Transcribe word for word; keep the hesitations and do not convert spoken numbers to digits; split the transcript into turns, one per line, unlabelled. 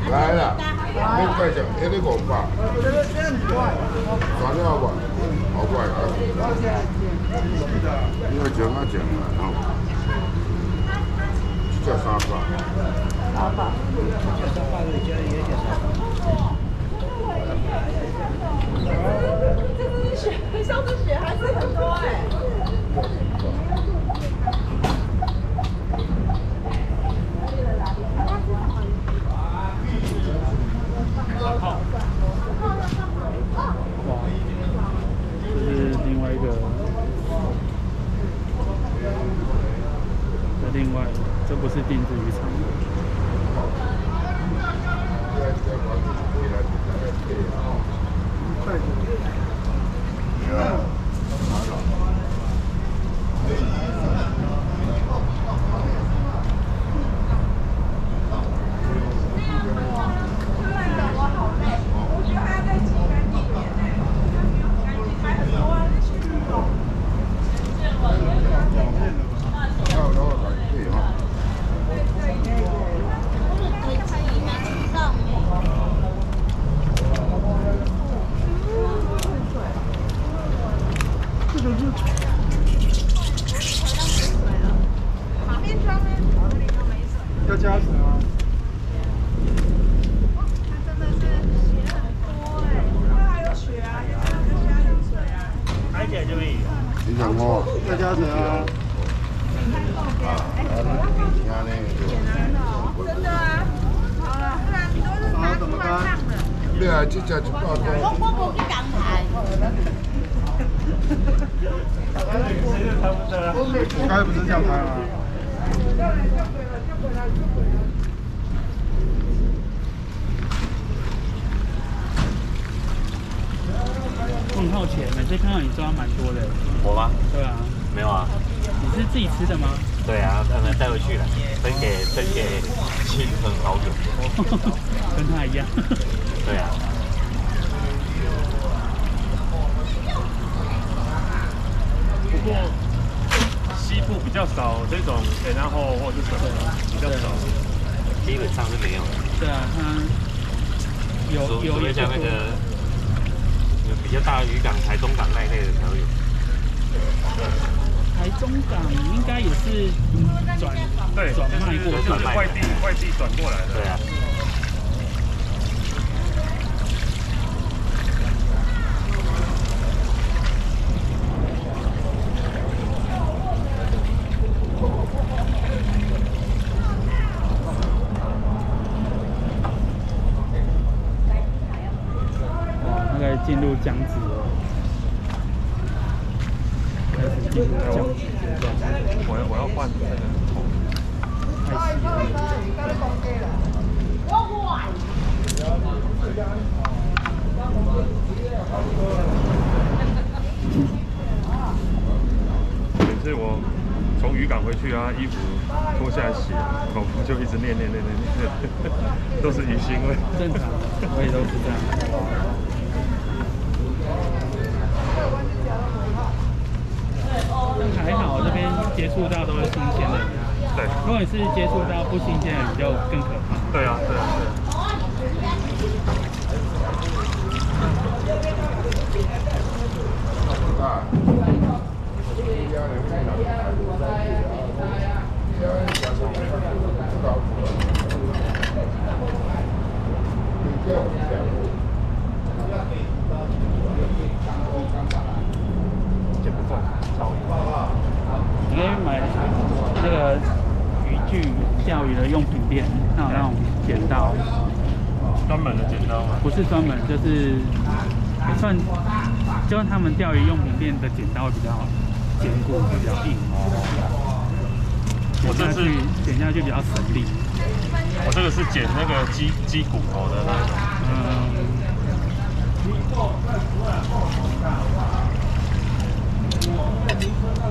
来啦，你介绍，一个五百，三了吧，五百啊，你要整啊整啊，吼，这三百。
三百。这是血，上次血还是很多哎。
这是另外一个，这另外，这不是定制渔场。
要加水吗？
它真的是血很多哎，它还有血啊，要加点水啊。
开起来就可以。
你想哦，
要加水啊！
真的啊，好了，不然都是拿出来烫的。
你啊，这只一百多。
我我不去港台。
我刚才不是这样拍吗？
我很好奇，每次看到你抓蛮多的。
我吗？
对啊。
没有啊。
你是自己吃的吗？
对啊，他们带回去了，分给分给亲朋好友。
跟他一样。
对啊。不过西部比较少这种前然后或者是什么比较少，基本上是没有的。
对啊，他有有
有像那个比较大的渔港，台中港那一类的才会有。
台中港应该也是转
对
转卖过，
就是外地外地转过来的。对啊。
进入江子了，开始进入江子。
我要我要换那个头，
太细了。
每次我从渔港回去啊，衣服脱下来洗，口服就一直念念念念念，都是鱼腥味。
正常，我也都是这样。 还好，这边接触到都是新鲜的。
对，
如果你是接触到不新鲜的，你就更可怕。
对啊，对啊，对啊。
因为买那个渔具、钓鱼的用品店，它有那种剪刀，
专门的剪刀吗？
不是专门，就是也算，就是他们钓鱼用品店的剪刀会比较坚固，比较硬。我这次剪下去比较省力。
我这个是剪那个鸡鸡骨头的那种。嗯。
嗯